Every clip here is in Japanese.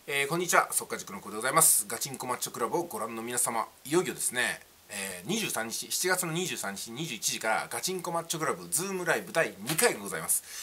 こんにちは、速稼塾の子でございます。ガチンコマッチョクラブをご覧の皆様、いよいよですね、23日、7月の23日21時からガチンコマッチョクラブズームライブ第2回がございます。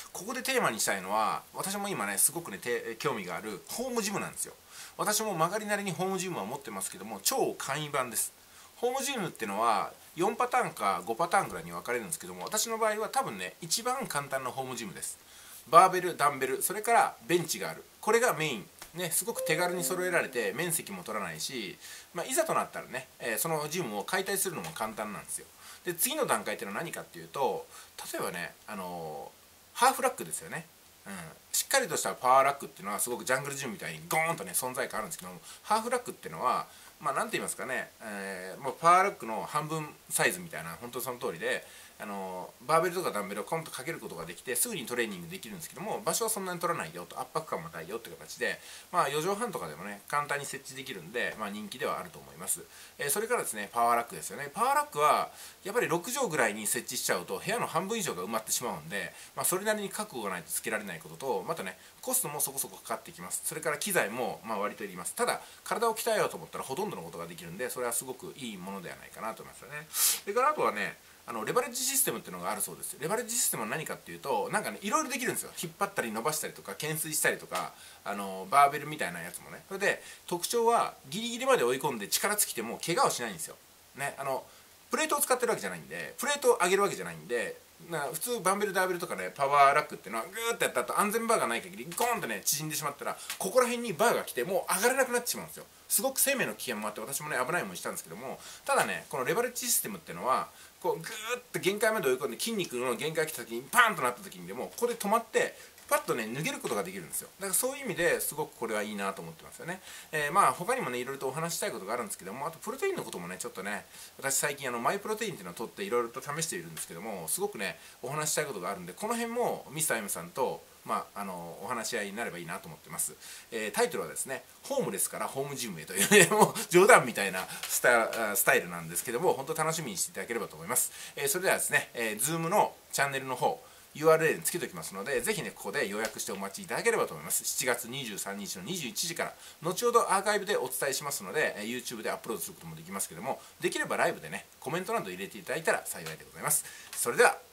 ここでテーマにしたいのは、私も今ね、すごくね、興味があるホームジムなんですよ。私も曲がりなりにホームジムは持ってますけども、超簡易版です。ホームジムっていうのは4パターンか5パターンぐらいに分かれるんですけども、私の場合は多分ね、一番簡単なホームジムです。バーベル、ダンベル、それからベンチがある。これがメイン。ね、すごく手軽に揃えられて面積も取らないし、いざとなったらね、そのジムを解体するのも簡単なんですよ。で、次の段階っていうのは何かっていうと、例えばね、ハーフラックですよね。しっかりとしたパワーラックっていうのはすごくジャングルジムみたいにゴーンとね存在感あるんですけども、ハーフラックっていうのは何て言いますかね、もうパワーラックの半分サイズみたいな、本当その通りで、バーベルとかダンベルをコンとかけることができてすぐにトレーニングできるんですけども、場所はそんなに取らないよと、圧迫感もないよっていう形で、4畳半とかでもね簡単に設置できるんで、人気ではあると思います。それからですね、パワーラックですよね。パワーラックはやっぱり6畳ぐらいに設置しちゃうと部屋の半分以上が埋まってしまうんで、それなりに覚悟がないとつけられないことと、またねコストもそこそこかかってきます。それから機材も割といります。ただ体を鍛えようと思ったらほとんどのことができるんで、それはすごくいいものではないかなと思いますよね。それからあとはね、レバレッジシステムっていうのがあるそうです。レバレッジシステムは何かっていうと、いろいろできるんですよ。引っ張ったり伸ばしたりとか懸垂したりとか、バーベルみたいなやつもね。それで特徴はギリギリまで追い込んで力尽きても怪我をしないんですよね。プレートを使ってるわけじゃないんで、プレートを上げるわけじゃないんで、普通バンベルダーベルとかね、パワーラックっていうのはグーってやった後安全バーがない限りゴーンとね縮んでしまったら、ここら辺にバーが来てもう上がれなくなってしまうんですよ。すごく生命の危険もあって、私もね危ない思いしたんですけども、ただねこのレバレッジシステムっていうのはこうグーって限界まで追い込んで、筋肉の限界が来た時にパーンとなった時にでもここで止まってパッとね脱げることができるんですよ。だからそういう意味ですごくこれはいいなと思ってますよね。他にもねいろいろとお話したいことがあるんですけども、あとプロテインのこともねちょっとね、私最近マイプロテインっていうのを取っていろいろと試しているんですけども、すごくねお話したいことがあるんで、この辺もミスター M さんとお話し合いになればいいなと思ってます。タイトルはですね、ホームレスからホームジムへという、ね、もう冗談みたいなスタイルなんですけども、本当楽しみにしていただければと思います。それではですね、Zoom のチャンネルの方、URL につけておきますので、ぜひね、ここで予約してお待ちいただければと思います。7月23日の21時から、後ほどアーカイブでお伝えしますので、YouTube でアップロードすることもできますけども、できればライブでね、コメントなど入れていただいたら幸いでございます。それでは、